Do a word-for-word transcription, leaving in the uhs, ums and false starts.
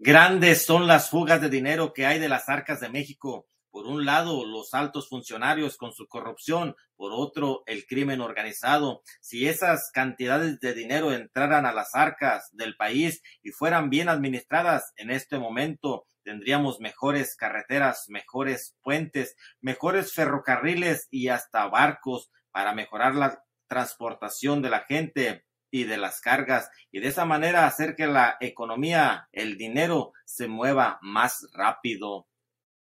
Grandes son las fugas de dinero que hay de las arcas de México. Por un lado, los altos funcionarios con su corrupción, por otro, el crimen organizado. Si esas cantidades de dinero entraran a las arcas del país y fueran bien administradas, en este momento tendríamos mejores carreteras, mejores puentes, mejores ferrocarriles y hasta barcos para mejorar la transportación de la gente y de las cargas, y de esa manera hacer que la economía, el dinero, se mueva más rápido.